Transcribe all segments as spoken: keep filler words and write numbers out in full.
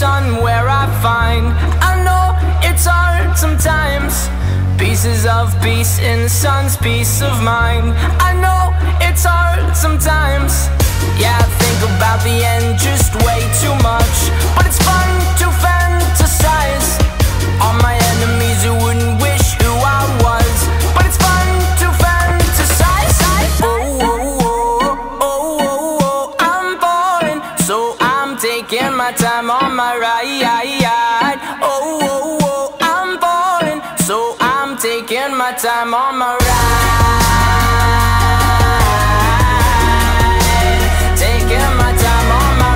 sun where I find. I know it's hard sometimes, pieces of peace in the sun's peace of mind. I know it's hard sometimes, yeah, I think about the end just way too much. But it's fun to fantasize on my enemies who wouldn't wish who I was. But it's fun to fantasize. Oh, oh, oh, oh, oh, oh, I'm falling, so I'm taking my time on my ride. Oh, oh, oh, I'm falling, so I'm taking my time on my ride. Taking my time on my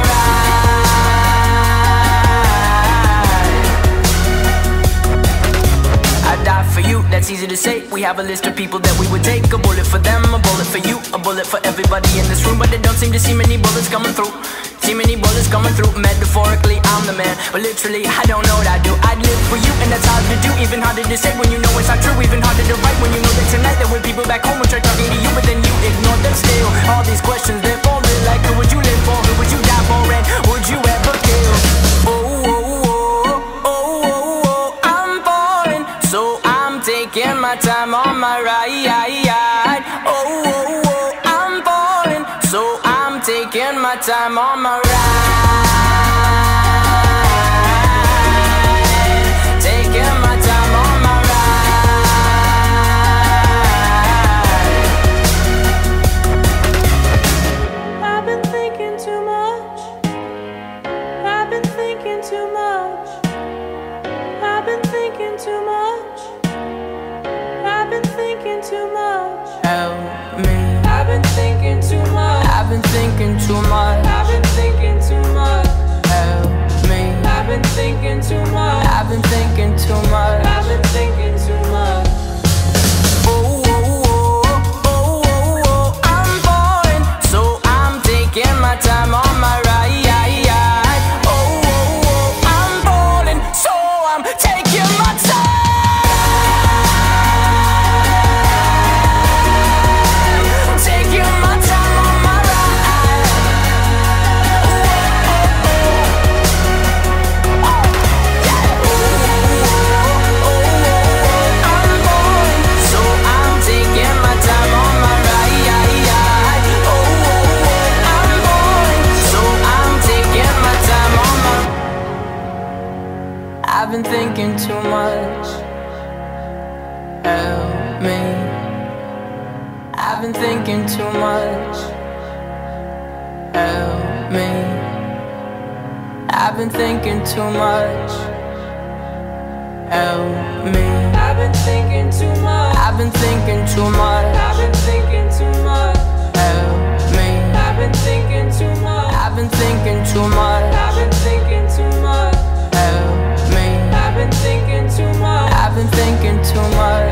ride. I die for you, that's easy to say. We have a list of people that we would take. A bullet for them, a bullet for you, a bullet for everybody in this room. But they don't seem to see many bullets coming through. See many bullets coming through. Metaphorically, I'm the man, but literally, I don't know what I do. I'd live for you, and that's hard to do. Even harder to say when you know it's not true. Even harder to write when you know that tonight there were people back home who tried talking to you, but then you ignored them still. All these questions, they're falling like, who would you live for? Who would you die for? And would you ever kill? Oh, oh, oh, oh, oh, oh, I'm falling, so I'm taking my time on my ride. Oh, oh, oh, I'm falling, so I'm taking my time on my ride. Taking my time on my ride. I've been thinking too much. I've been thinking too much. I've been thinking too much. I've been thinking too much. Help me. I've been thinking too much. I've been thinking too much. I've been thinking too much. Help me. I've been thinking too much. I've been thinking too much. I've been thinking too much. Oh, oh, oh, oh, oh, oh, I'm falling, so I'm taking my time on my ride. Oh, oh, oh, I'm falling, so I'm taking my time. Taking my time on my ride. Oh, oh, oh, oh, yeah. Oh, oh, oh, I'm falling, so I'm taking my time on my ride. Oh, oh, oh, I'm falling, so I'm taking my time on my. I've been thinking too much. Help me. I've been thinking too much. Help me. I've been thinking too much. Help me. I've been thinking too much. I've been thinking too much. I've been thinking too much. Help me. I've been thinking too much. I've been thinking too much. I've been thinking too much. Help me. I've been thinking too much. I've been thinking too much.